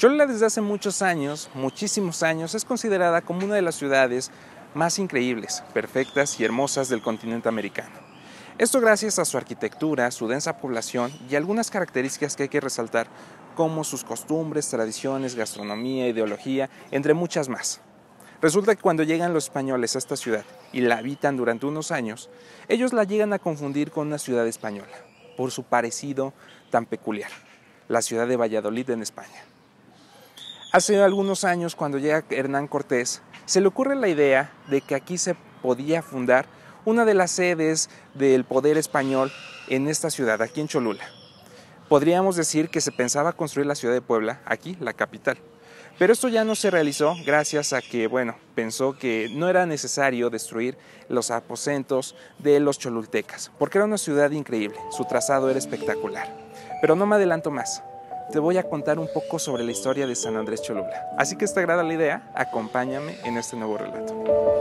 Cholula desde hace muchos años, muchísimos años, es considerada como una de las ciudades más increíbles, perfectas y hermosas del continente americano. Esto gracias a su arquitectura, su densa población y algunas características que hay que resaltar, como sus costumbres, tradiciones, gastronomía, ideología, entre muchas más. Resulta que cuando llegan los españoles a esta ciudad y la habitan durante unos años, ellos la llegan a confundir con una ciudad española, por su parecido tan peculiar, la ciudad de Valladolid en España. Hace algunos años, cuando llega Hernán Cortés, se le ocurre la idea de que aquí se podía fundar una de las sedes del poder español en esta ciudad, aquí en Cholula. Podríamos decir que se pensaba construir la ciudad de Puebla, aquí, la capital. Pero esto ya no se realizó gracias a que, pensó que no era necesario destruir los aposentos de los cholultecas, porque era una ciudad increíble, su trazado era espectacular. Pero no me adelanto más. Te voy a contar un poco sobre la historia de San Andrés Cholula. Así que si te agrada la idea, acompáñame en este nuevo relato.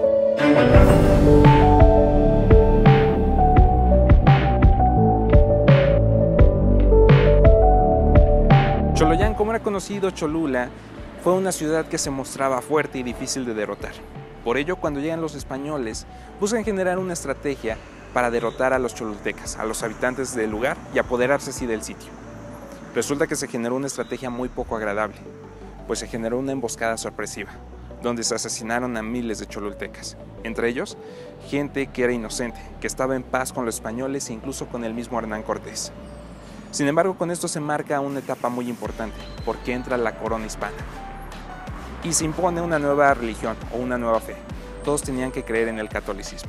Choloyán, como era conocido Cholula, fue una ciudad que se mostraba fuerte y difícil de derrotar. Por ello, cuando llegan los españoles, buscan generar una estrategia para derrotar a los cholultecas, a los habitantes del lugar y apoderarse así del sitio. Resulta que se generó una estrategia muy poco agradable, pues se generó una emboscada sorpresiva, donde se asesinaron a miles de cholultecas, entre ellos gente que era inocente, que estaba en paz con los españoles e incluso con el mismo Hernán Cortés. Sin embargo, con esto se marca una etapa muy importante, porque entra la corona hispana y se impone una nueva religión o una nueva fe. Todos tenían que creer en el catolicismo.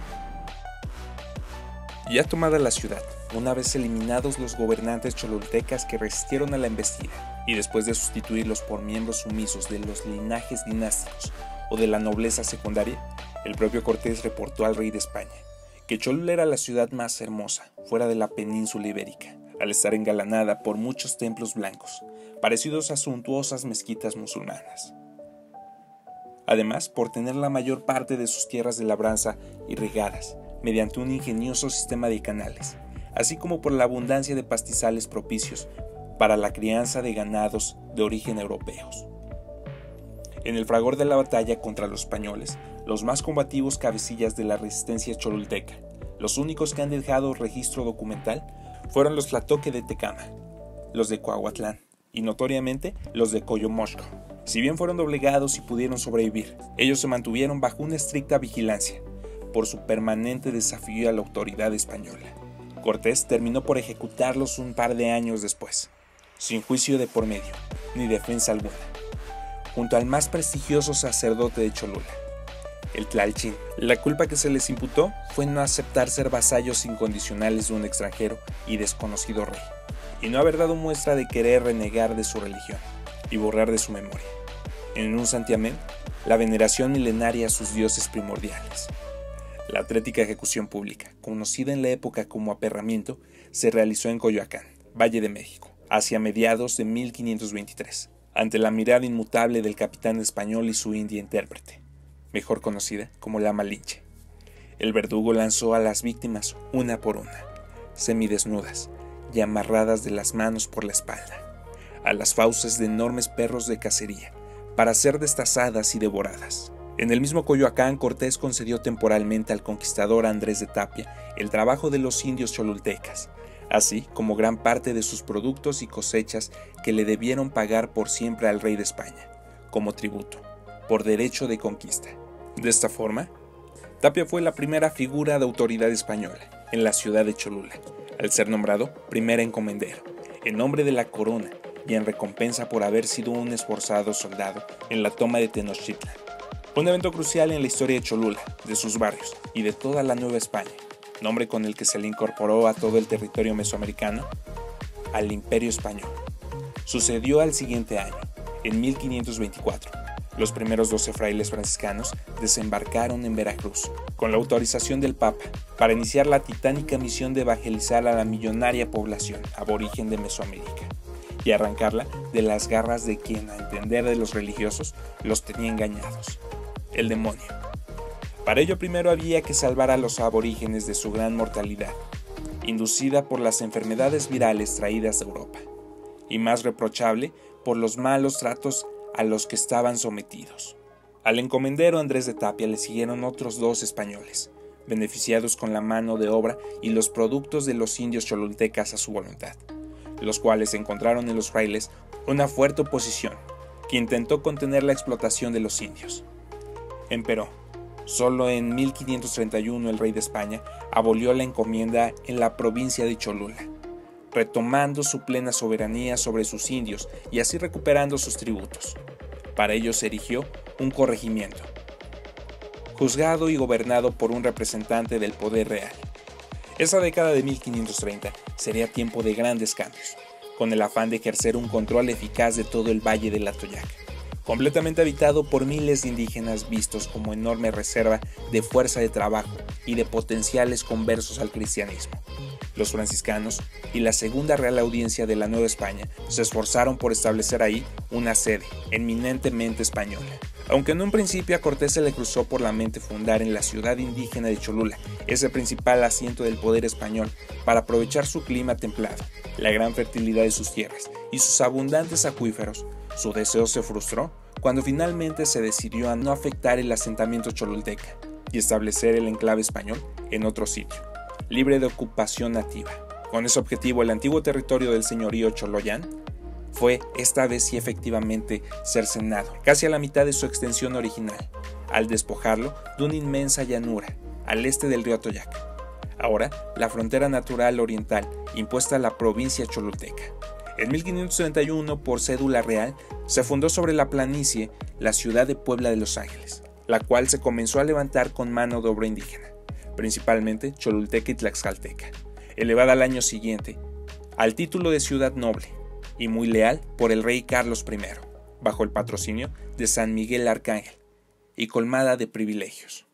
Ya tomada la ciudad, una vez eliminados los gobernantes cholultecas que resistieron a la embestida, y después de sustituirlos por miembros sumisos de los linajes dinásticos o de la nobleza secundaria, el propio Cortés reportó al rey de España que Cholula era la ciudad más hermosa fuera de la península ibérica, al estar engalanada por muchos templos blancos, parecidos a suntuosas mezquitas musulmanas. Además, por tener la mayor parte de sus tierras de labranza irrigadas mediante un ingenioso sistema de canales, así como por la abundancia de pastizales propicios para la crianza de ganados de origen europeos. En el fragor de la batalla contra los españoles, los más combativos cabecillas de la resistencia cholulteca, los únicos que han dejado registro documental, fueron los Tlatoque de Tecama, los de Coahuatlán y notoriamente los de Coyomoxco. Si bien fueron doblegados y pudieron sobrevivir, ellos se mantuvieron bajo una estricta vigilancia por su permanente desafío a la autoridad española. Cortés terminó por ejecutarlos un par de años después, sin juicio de por medio, ni defensa alguna, junto al más prestigioso sacerdote de Cholula, el Tlalchín. La culpa que se les imputó fue no aceptar ser vasallos incondicionales de un extranjero y desconocido rey, y no haber dado muestra de querer renegar de su religión y borrar de su memoria, en un santiamén, la veneración milenaria a sus dioses primordiales. La atlética ejecución pública, conocida en la época como aperramiento, se realizó en Coyoacán, Valle de México, hacia mediados de 1523, ante la mirada inmutable del capitán español y su india intérprete, mejor conocida como la Malinche. El verdugo lanzó a las víctimas una por una, semidesnudas y amarradas de las manos por la espalda, a las fauces de enormes perros de cacería, para ser destazadas y devoradas. En el mismo Coyoacán, Cortés concedió temporalmente al conquistador Andrés de Tapia el trabajo de los indios cholultecas, así como gran parte de sus productos y cosechas que le debieron pagar por siempre al rey de España, como tributo, por derecho de conquista. De esta forma, Tapia fue la primera figura de autoridad española en la ciudad de Cholula, al ser nombrado primer encomendero, en nombre de la corona y en recompensa por haber sido un esforzado soldado en la toma de Tenochtitlan. Un evento crucial en la historia de Cholula, de sus barrios y de toda la Nueva España, nombre con el que se le incorporó a todo el territorio mesoamericano, al Imperio Español. Sucedió al siguiente año, en 1524. Los primeros 12 frailes franciscanos desembarcaron en Veracruz, con la autorización del Papa, para iniciar la titánica misión de evangelizar a la millonaria población aborigen de Mesoamérica y arrancarla de las garras de quien, a entender de los religiosos, los tenía engañados: el demonio. Para ello primero había que salvar a los aborígenes de su gran mortalidad, inducida por las enfermedades virales traídas de Europa, y más reprochable por los malos tratos a los que estaban sometidos. Al encomendero Andrés de Tapia le siguieron otros 2 españoles, beneficiados con la mano de obra y los productos de los indios cholultecas a su voluntad, los cuales encontraron en los frailes una fuerte oposición que intentó contener la explotación de los indios. Empero, solo en 1531 el rey de España abolió la encomienda en la provincia de Cholula, retomando su plena soberanía sobre sus indios y así recuperando sus tributos. Para ello se erigió un corregimiento, juzgado y gobernado por un representante del poder real. Esa década de 1530 sería tiempo de grandes cambios, con el afán de ejercer un control eficaz de todo el Valle del Atoyac, completamente habitado por miles de indígenas vistos como enorme reserva de fuerza de trabajo y de potenciales conversos al cristianismo. Los franciscanos y la Segunda Real Audiencia de la Nueva España se esforzaron por establecer ahí una sede eminentemente española. Aunque en un principio a Cortés se le cruzó por la mente fundar en la ciudad indígena de Cholula ese principal asiento del poder español para aprovechar su clima templado, la gran fertilidad de sus tierras y sus abundantes acuíferos, su deseo se frustró cuando finalmente se decidió a no afectar el asentamiento cholulteca y establecer el enclave español en otro sitio, libre de ocupación nativa. Con ese objetivo, el antiguo territorio del señorío Choloyán fue esta vez sí efectivamente cercenado, casi a la mitad de su extensión original, al despojarlo de una inmensa llanura al este del río Atoyac, ahora la frontera natural oriental impuesta a la provincia cholulteca. En 1531, por cédula real, se fundó sobre la planicie la ciudad de Puebla de los Ángeles, la cual se comenzó a levantar con mano de obra indígena, principalmente cholulteca y tlaxcalteca, elevada al año siguiente al título de ciudad noble y muy leal por el rey Carlos I, bajo el patrocinio de San Miguel Arcángel y colmada de privilegios.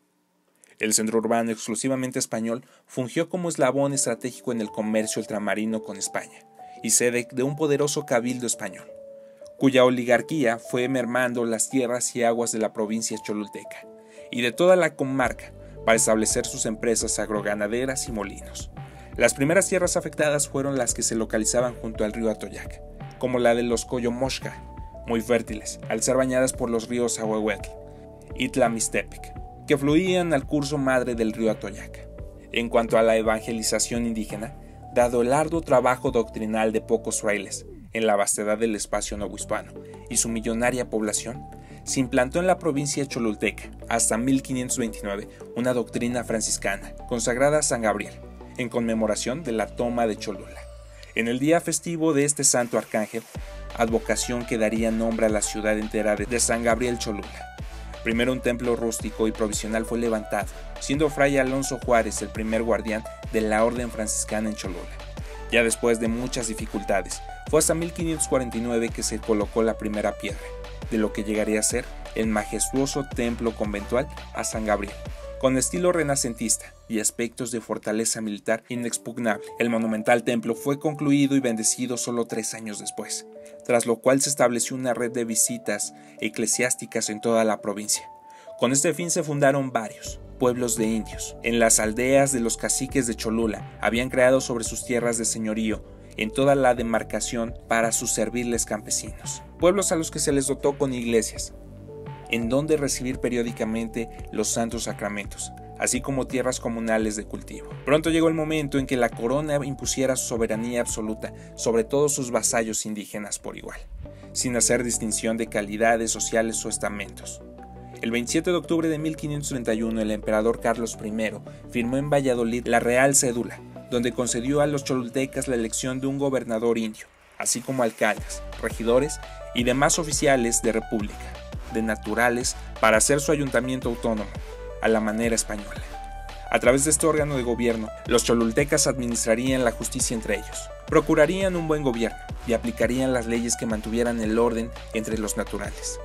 El centro urbano exclusivamente español fungió como eslabón estratégico en el comercio ultramarino con España y sede de un poderoso cabildo español, cuya oligarquía fue mermando las tierras y aguas de la provincia cholulteca y de toda la comarca para establecer sus empresas agroganaderas y molinos. Las primeras tierras afectadas fueron las que se localizaban junto al río Atoyac, como la de los Coyomoxca, muy fértiles, al ser bañadas por los ríos Ahuehuetl y Tlamistepec, que fluían al curso madre del río Atoyac. En cuanto a la evangelización indígena, dado el arduo trabajo doctrinal de pocos frailes en la vastedad del espacio novohispano y su millonaria población, se implantó en la provincia cholulteca hasta 1529 una doctrina franciscana consagrada a San Gabriel, en conmemoración de la toma de Cholula. En el día festivo de este santo arcángel, advocación que daría nombre a la ciudad entera de San Gabriel Cholula. Primero un templo rústico y provisional fue levantado, siendo Fray Alonso Juárez el primer guardián de la orden franciscana en Cholula. Ya después de muchas dificultades, fue hasta 1549 que se colocó la primera piedra, de lo que llegaría a ser el majestuoso templo conventual a San Gabriel, con estilo renacentista y aspectos de fortaleza militar inexpugnable. El monumental templo fue concluido y bendecido solo 3 años después, tras lo cual se estableció una red de visitas eclesiásticas en toda la provincia. Con este fin se fundaron varios pueblos de indios. En las aldeas de los caciques de Cholula habían creado sobre sus tierras de señorío en toda la demarcación para sus servirles campesinos. Pueblos a los que se les dotó con iglesias, en donde recibir periódicamente los santos sacramentos, así como tierras comunales de cultivo. Pronto llegó el momento en que la corona impusiera su soberanía absoluta sobre todos sus vasallos indígenas por igual, sin hacer distinción de calidades sociales o estamentos. El 27 de octubre de 1531 el emperador Carlos I firmó en Valladolid la Real Cédula, donde concedió a los cholultecas la elección de un gobernador indio, así como alcaldes, regidores y demás oficiales de república, de naturales, para hacer su ayuntamiento autónomo, a la manera española. A través de este órgano de gobierno, los cholultecas administrarían la justicia entre ellos, procurarían un buen gobierno y aplicarían las leyes que mantuvieran el orden entre los naturales.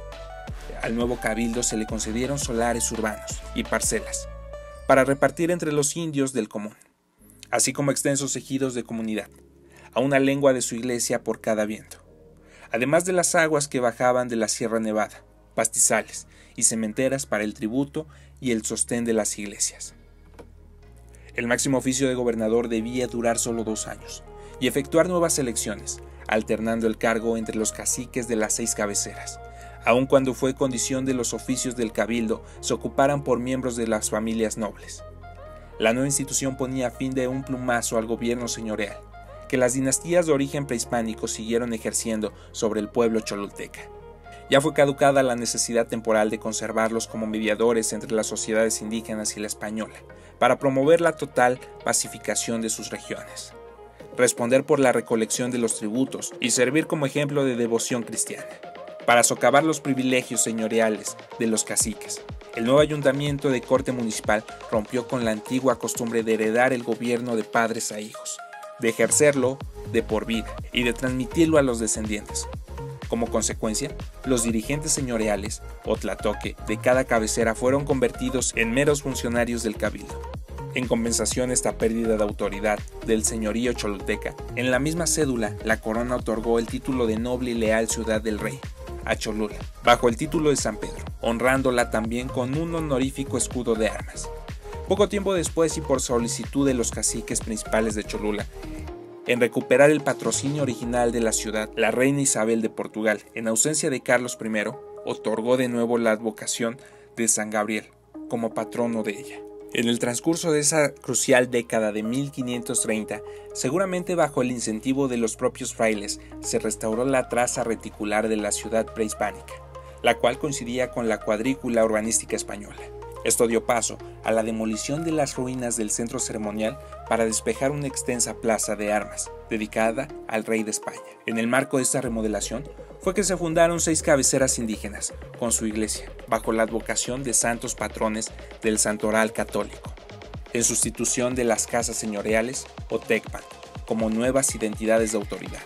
Al nuevo cabildo se le concedieron solares urbanos y parcelas para repartir entre los indios del común, así como extensos ejidos de comunidad, a una lengua de su iglesia por cada viento, además de las aguas que bajaban de la Sierra Nevada, pastizales y cementeras para el tributo y el sostén de las iglesias. El máximo oficio de gobernador debía durar solo 2 años y efectuar nuevas elecciones, alternando el cargo entre los caciques de las 6 cabeceras, aun cuando fue condición de los oficios del cabildo se ocuparan por miembros de las familias nobles. La nueva institución ponía fin de un plumazo al gobierno señorial, que las dinastías de origen prehispánico siguieron ejerciendo sobre el pueblo cholulteca. Ya fue caducada la necesidad temporal de conservarlos como mediadores entre las sociedades indígenas y la española, para promover la total pacificación de sus regiones, responder por la recolección de los tributos y servir como ejemplo de devoción cristiana. Para socavar los privilegios señoriales de los caciques, el nuevo ayuntamiento de corte municipal rompió con la antigua costumbre de heredar el gobierno de padres a hijos, de ejercerlo de por vida y de transmitirlo a los descendientes. Como consecuencia, los dirigentes señoriales, o tlatoque, de cada cabecera fueron convertidos en meros funcionarios del cabildo. En compensación a esta pérdida de autoridad del señorío cholulteca, en la misma cédula la corona otorgó el título de noble y leal ciudad del rey a Cholula, bajo el título de San Pedro, honrándola también con un honorífico escudo de armas. Poco tiempo después y por solicitud de los caciques principales de Cholula, en recuperar el patrocinio original de la ciudad, la reina Isabel de Portugal, en ausencia de Carlos I, otorgó de nuevo la advocación de San Gabriel como patrono de ella. En el transcurso de esa crucial década de 1530, seguramente bajo el incentivo de los propios frailes, se restauró la traza reticular de la ciudad prehispánica, la cual coincidía con la cuadrícula urbanística española. Esto dio paso a la demolición de las ruinas del centro ceremonial para despejar una extensa plaza de armas, dedicada al rey de España. En el marco de esta remodelación fue que se fundaron 6 cabeceras indígenas, con su iglesia, bajo la advocación de santos patrones del santoral católico, en sustitución de las casas señoriales o tecpan, como nuevas identidades de autoridad.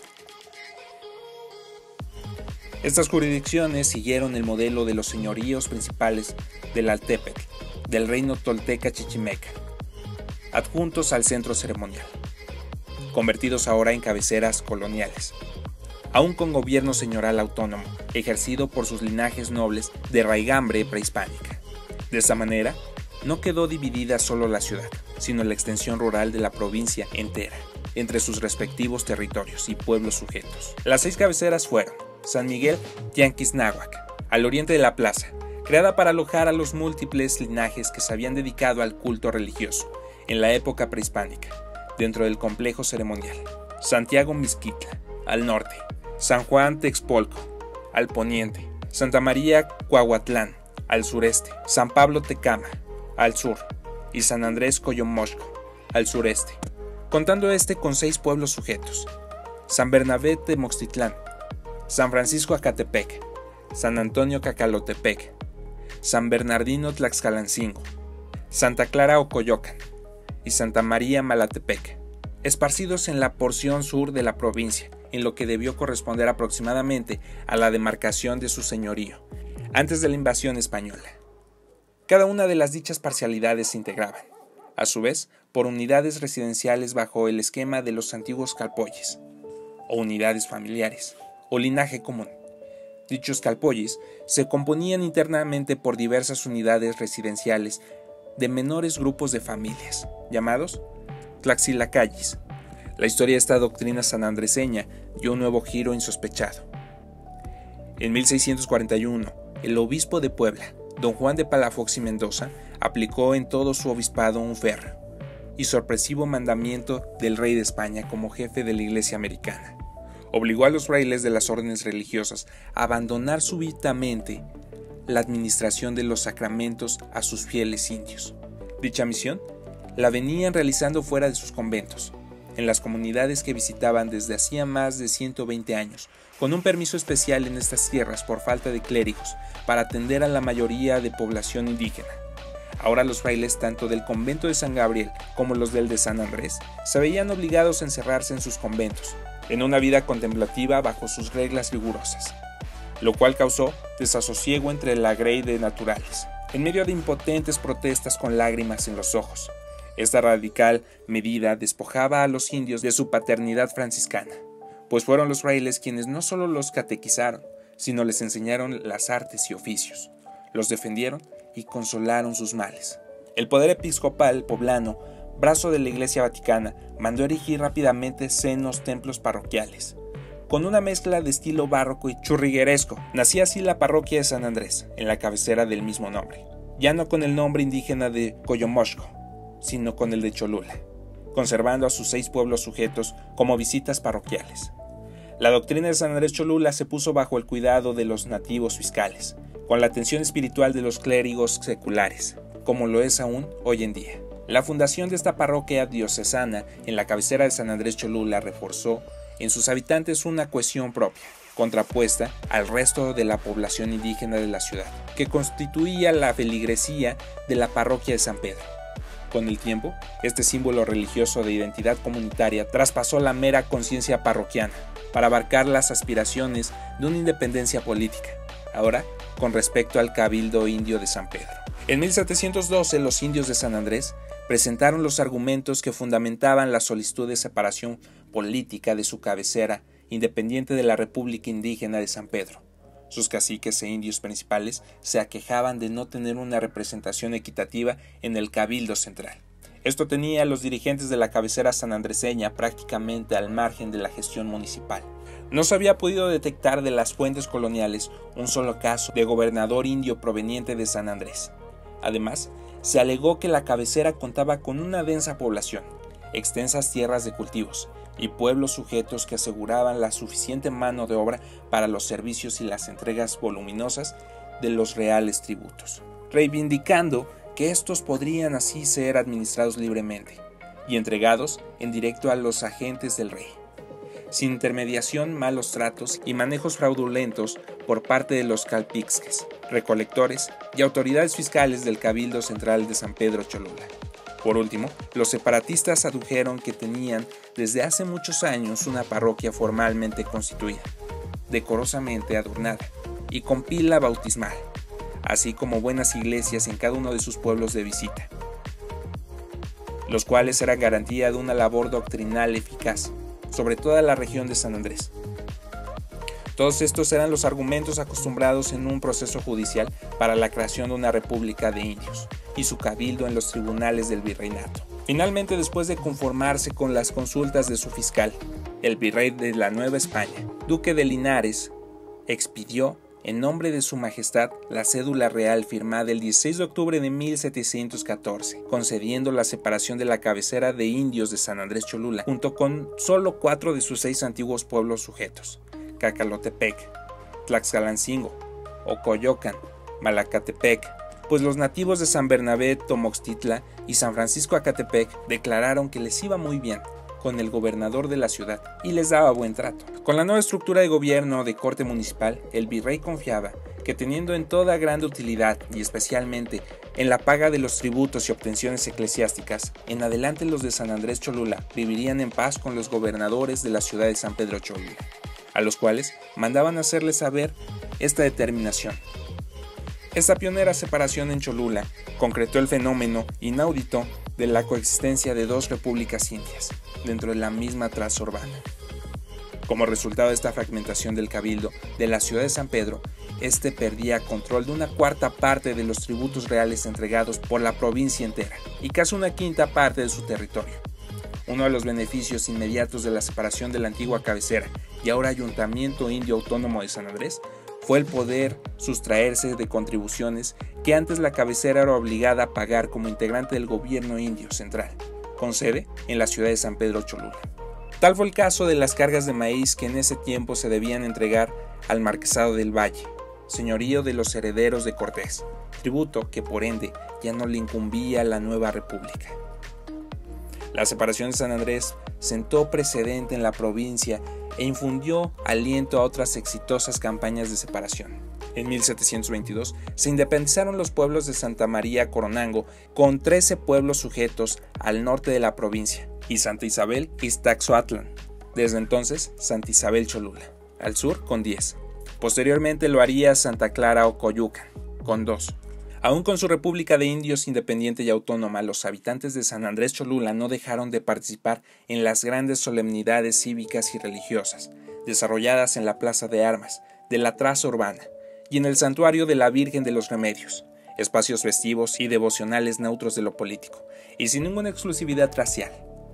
Estas jurisdicciones siguieron el modelo de los señoríos principales del Altepetl, del reino tolteca chichimeca, adjuntos al centro ceremonial, convertidos ahora en cabeceras coloniales, aún con gobierno señoral autónomo, ejercido por sus linajes nobles de raigambre prehispánica. De esta manera, no quedó dividida solo la ciudad, sino la extensión rural de la provincia entera, entre sus respectivos territorios y pueblos sujetos. Las 6 cabeceras fueron San Miguel Tianquisnáhuac, al oriente de la plaza, creada para alojar a los múltiples linajes que se habían dedicado al culto religioso en la época prehispánica, dentro del complejo ceremonial. Santiago Mixquitla, al norte, San Juan Texpolco, al poniente, Santa María Cuahuatlán, al sureste, San Pablo Tecama, al sur, y San Andrés Coyomoxco, al sureste, contando este con 6 pueblos sujetos: San Bernabé Tenochtitlán, San Francisco Acatepec, San Antonio Cacalotepec, San Bernardino Tlaxcalancingo, Santa Clara Ocoyocan y Santa María Malatepec, esparcidos en la porción sur de la provincia, en lo que debió corresponder aproximadamente a la demarcación de su señorío, antes de la invasión española. Cada una de las dichas parcialidades se integraban, a su vez, por unidades residenciales bajo el esquema de los antiguos calpolles, o unidades familiares, o linaje común. Dichos calpolles se componían internamente por diversas unidades residenciales de menores grupos de familias, llamados tlaxilacallis. La historia de esta doctrina sanandreseña dio un nuevo giro insospechado. En 1641, el obispo de Puebla, don Juan de Palafox y Mendoza, aplicó en todo su obispado un férreo y sorpresivo mandamiento del rey de España como jefe de la Iglesia americana. Obligó a los frailes de las órdenes religiosas a abandonar súbitamente la administración de los sacramentos a sus fieles indios. Dicha misión la venían realizando fuera de sus conventos, en las comunidades que visitaban desde hacía más de 120 años, con un permiso especial en estas tierras por falta de clérigos para atender a la mayoría de población indígena. Ahora los frailes tanto del convento de San Gabriel como los del de San Andrés se veían obligados a encerrarse en sus conventos, en una vida contemplativa bajo sus reglas rigurosas, lo cual causó desasosiego entre la grey de naturales, en medio de impotentes protestas con lágrimas en los ojos. Esta radical medida despojaba a los indios de su paternidad franciscana, pues fueron los frailes quienes no solo los catequizaron, sino les enseñaron las artes y oficios, los defendieron y consolaron sus males. El poder episcopal poblano, brazo de la Iglesia Vaticana, mandó erigir rápidamente senos templos parroquiales, con una mezcla de estilo barroco y churrigueresco. Nacía así la parroquia de San Andrés, en la cabecera del mismo nombre, ya no con el nombre indígena de Coyomoxco, sino con el de Cholula, conservando a sus 6 pueblos sujetos como visitas parroquiales. La doctrina de San Andrés Cholula se puso bajo el cuidado de los nativos fiscales, con la atención espiritual de los clérigos seculares, como lo es aún hoy en día. La fundación de esta parroquia diocesana en la cabecera de San Andrés Cholula reforzó en sus habitantes una cohesión propia, contrapuesta al resto de la población indígena de la ciudad, que constituía la feligresía de la parroquia de San Pedro. Con el tiempo, este símbolo religioso de identidad comunitaria traspasó la mera conciencia parroquiana para abarcar las aspiraciones de una independencia política, ahora con respecto al Cabildo Indio de San Pedro. En 1712, los indios de San Andrés presentaron los argumentos que fundamentaban la solicitud de separación política de su cabecera, independiente de la República Indígena de San Pedro. Sus caciques e indios principales se aquejaban de no tener una representación equitativa en el Cabildo Central. Esto tenía a los dirigentes de la cabecera sanandreseña prácticamente al margen de la gestión municipal. No se había podido detectar de las fuentes coloniales un solo caso de gobernador indio proveniente de San Andrés. Además, se alegó que la cabecera contaba con una densa población, extensas tierras de cultivos y pueblos sujetos que aseguraban la suficiente mano de obra para los servicios y las entregas voluminosas de los reales tributos, reivindicando que estos podrían así ser administrados libremente y entregados en directo a los agentes del rey, sin intermediación, malos tratos y manejos fraudulentos por parte de los calpixques, recolectores y autoridades fiscales del Cabildo Central de San Pedro Cholula. Por último, los separatistas adujeron que tenían desde hace muchos años una parroquia formalmente constituida, decorosamente adornada y con pila bautismal, así como buenas iglesias en cada uno de sus pueblos de visita, los cuales eran garantía de una labor doctrinal eficaz sobre toda la región de San Andrés. Todos estos eran los argumentos acostumbrados en un proceso judicial para la creación de una república de indios y su cabildo en los tribunales del virreinato. Finalmente, después de conformarse con las consultas de su fiscal, el virrey de la Nueva España, duque de Linares, expidió en nombre de su majestad la cédula real firmada el 16 de octubre de 1714, concediendo la separación de la cabecera de indios de San Andrés Cholula, junto con solo 4 de sus 6 antiguos pueblos sujetos: Cacalotepec, Tlaxcalancingo, Ocoyocan, Malacatepec, pues los nativos de San Bernabé Tomoxtitla y San Francisco Acatepec declararon que les iba muy bien con el gobernador de la ciudad y les daba buen trato. Con la nueva estructura de gobierno de corte municipal, el virrey confiaba que teniendo en toda grande utilidad y especialmente en la paga de los tributos y obtenciones eclesiásticas, en adelante los de San Andrés Cholula vivirían en paz con los gobernadores de la ciudad de San Pedro Cholula, a los cuales mandaban hacerles saber esta determinación. Esta pionera separación en Cholula concretó el fenómeno inaudito de la coexistencia de 2 repúblicas indias dentro de la misma traza urbana. Como resultado de esta fragmentación del cabildo de la ciudad de San Pedro, este perdía control de una 1/4 parte de los tributos reales entregados por la provincia entera y casi 1/5 parte de su territorio. Uno de los beneficios inmediatos de la separación de la antigua cabecera y ahora Ayuntamiento Indio Autónomo de San Andrés fue el poder sustraerse de contribuciones que antes la cabecera era obligada a pagar como integrante del gobierno indio central, con sede en la ciudad de San Pedro Cholula. Tal fue el caso de las cargas de maíz que en ese tiempo se debían entregar al Marquesado del Valle, señorío de los herederos de Cortés, tributo que por ende ya no le incumbía a la nueva república. La separación de San Andrés sentó precedente en la provincia e infundió aliento a otras exitosas campañas de separación. En 1722 se independizaron los pueblos de Santa María Coronango con 13 pueblos sujetos al norte de la provincia y Santa Isabel Iztaxoatlán, desde entonces Santa Isabel Cholula, al sur con 10. Posteriormente lo haría Santa Clara Ocoyucan, con 2. Aún con su república de indios independiente y autónoma, los habitantes de San Andrés Cholula no dejaron de participar en las grandes solemnidades cívicas y religiosas, desarrolladas en la Plaza de Armas de la traza urbana y en el Santuario de la Virgen de los Remedios, espacios festivos y devocionales neutros de lo político, y sin ninguna exclusividad racial.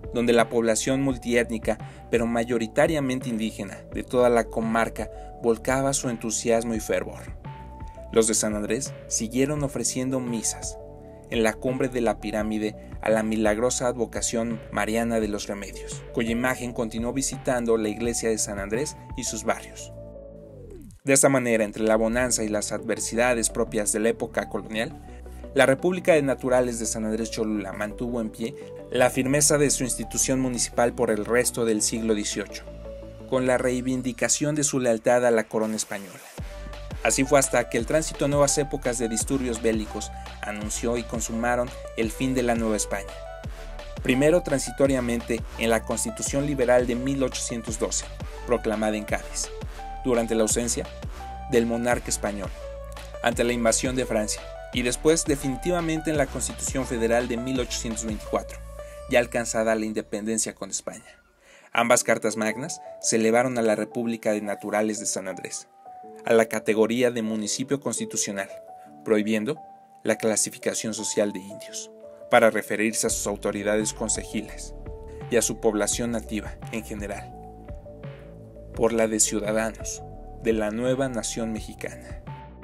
donde la población multiétnica, pero mayoritariamente indígena, de toda la comarca volcaba su entusiasmo y fervor. Los de San Andrés siguieron ofreciendo misas en la cumbre de la pirámide a la milagrosa advocación mariana de los Remedios, cuya imagen continuó visitando la iglesia de San Andrés y sus barrios. De esta manera, entre la bonanza y las adversidades propias de la época colonial, la República de Naturales de San Andrés Cholula mantuvo en pie la firmeza de su institución municipal por el resto del siglo XVIII, con la reivindicación de su lealtad a la corona española. Así fue hasta que el tránsito a nuevas épocas de disturbios bélicos anunció y consumaron el fin de la Nueva España. Primero transitoriamente en la Constitución Liberal de 1812, proclamada en Cádiz, durante la ausencia del monarca español, ante la invasión de Francia, y después definitivamente en la Constitución Federal de 1824, ya alcanzada la independencia con España. Ambas cartas magnas se elevaron a la República de Naturales de San Andrés a la categoría de municipio constitucional, prohibiendo la clasificación social de indios, para referirse a sus autoridades concejiles y a su población nativa en general, por la de ciudadanos de la nueva nación mexicana.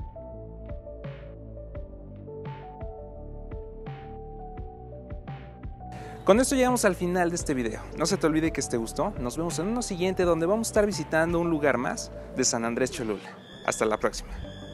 Con esto llegamos al final de este video. No se te olvide que te gustó. Nos vemos en uno siguiente donde vamos a estar visitando un lugar más de San Andrés Cholula. Hasta la próxima.